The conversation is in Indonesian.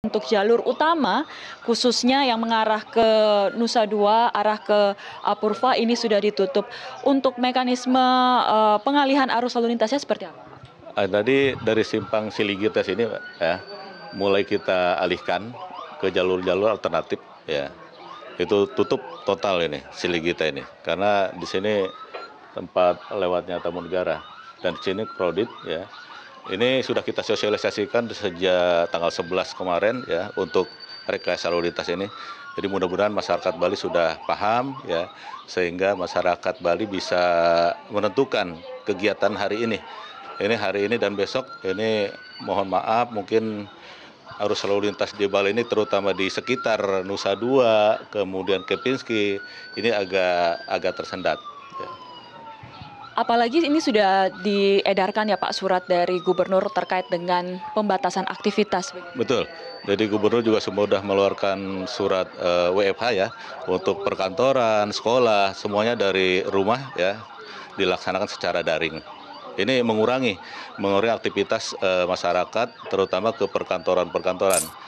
Untuk jalur utama, khususnya yang mengarah ke Nusa Dua, arah ke Apurva ini sudah ditutup. Untuk mekanisme pengalihan arus lalu lintasnya seperti apa? Tadi dari simpang Siligites ini, Pak, ya, mulai kita alihkan ke jalur-jalur alternatif, ya. Itu tutup total ini Siligita ini, karena di sini tempat lewatnya tamu negara dan di sini crowded, ya. Ini sudah kita sosialisasikan sejak tanggal 11 kemarin, ya, untuk rekayasa lalu lintas ini. Jadi mudah-mudahan masyarakat Bali sudah paham, ya, sehingga masyarakat Bali bisa menentukan kegiatan hari ini. Ini hari ini dan besok ini mohon maaf mungkin arus lalu lintas di Bali ini terutama di sekitar Nusa Dua, kemudian Kepinski ini agak tersendat. Ya. Apalagi ini sudah diedarkan ya Pak surat dari gubernur terkait dengan pembatasan aktivitas. Betul. Jadi gubernur juga sudah mengeluarkan surat WFH ya untuk perkantoran, sekolah, semuanya dari rumah ya dilaksanakan secara daring. Ini mengurangi aktivitas masyarakat terutama ke perkantoran-perkantoran.